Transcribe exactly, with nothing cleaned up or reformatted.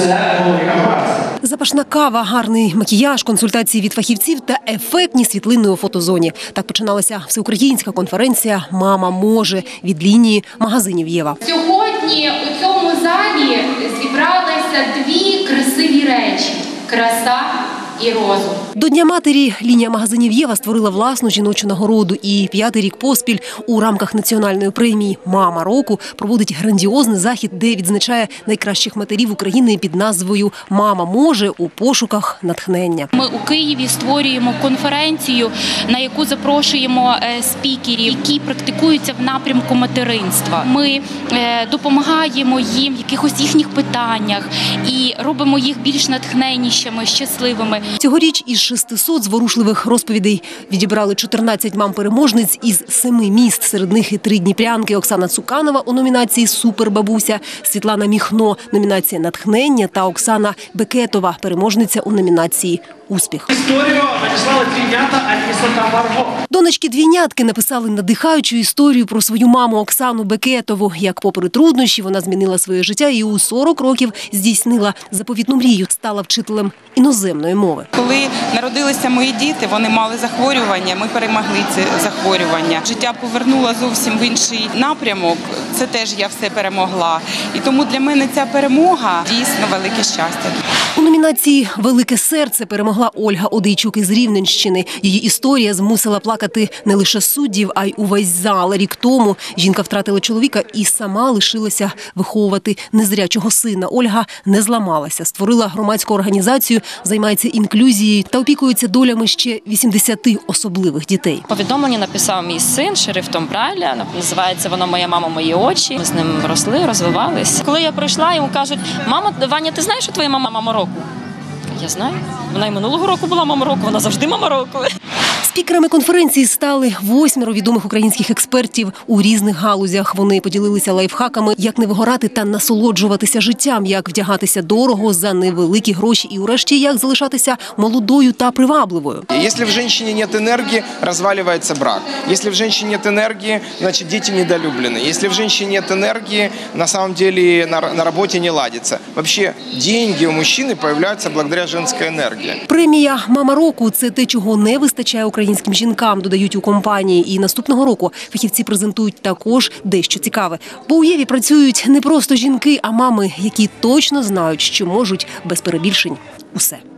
Це велика праця. Запашна кава, гарний макіяж, консультації від фахівців та ефектні світлини у фотозоні. Так починалася всеукраїнська конференція «Мама може» від лінії магазинів «Єва». Сьогодні у цьому залі зібралися дві красиві речі – краса і розум. До Дня матері лінія магазинів «Єва» створила власну жіночу нагороду. І п'ятий рік поспіль у рамках національної премії «Мама року» проводить грандіозний захід, де відзначає найкращих матерів України під назвою «Мама може» у пошуках натхнення. Ми у Києві створюємо конференцію, на яку запрошуємо спікерів, які практикуються в напрямку материнства. Ми допомагаємо їм в якихось їхніх питаннях і робимо їх більш натхненнішими, щасливими. Цьогоріч із шестисот зворушливих розповідей відібрали чотирнадцять мам-переможниць із семи міст. Серед них і три дніпрянки: Оксана Цуканова у номінації «Супербабуся», Світлана Міхно – номінація «Натхнення» та Оксана Бекетова – переможниця у номінації «Успіх». Історію надіслали двійнята Аліса та Марго. Донечки-двійнятки написали надихаючу історію про свою маму Оксану Бекетову. Як попри труднощі, вона змінила своє життя і у сорок років здійснила заповітну мрію – стала вчителем іноземної мови. Коли народилися мої діти, вони мали захворювання, ми перемогли це захворювання. Життя повернуло зовсім в інший напрямок, це теж я все перемогла. І тому для мене ця перемога дійсно велике щастя. У номінації «Велике серце» перемогла Ольга Одейчук із Рівненщини. Її історія змусила плакати не лише суддів, а й увесь зал. Рік тому жінка втратила чоловіка і сама лишилася виховувати незрячого сина. Ольга не зламалася, створила громадську організацію, займається інклюзією та опікується долями ще вісімдесяти особливих дітей. Повідомлення написав мій син шрифтом Брайля, називається воно «Моя мама, мої очі». Ми з ним росли, розвивались. Коли я прийшла, йому кажуть: «Мама, Ваня, ти знаєш, що твоя мама мама року?» Я знаю. Вона і минулого року була мама року, вона завжди мама року. Спікерами конференції стали восьмеро відомих українських експертів у різних галузях. Вони поділилися лайфхаками, як не вигорати та насолоджуватися життям, як вдягатися дорого за невеликі гроші і, урешті, як залишатися молодою та привабливою. Якщо в жінці немає енергії, розвалюється брак. Якщо в жінці немає енергії, значить діти недолюблені. Якщо в жінці немає енергії, на самом деле на роботі не ладиться. Взагалі, гроші у мужчини з'являються благодаря жінській енергії. Премія «Мама року» – це те, чого не вистачає українським жінкам, додають у компанії. І наступного року фахівці презентують також дещо цікаве. Бо у «Єві» працюють не просто жінки, а мами, які точно знають, що можуть без перебільшень усе.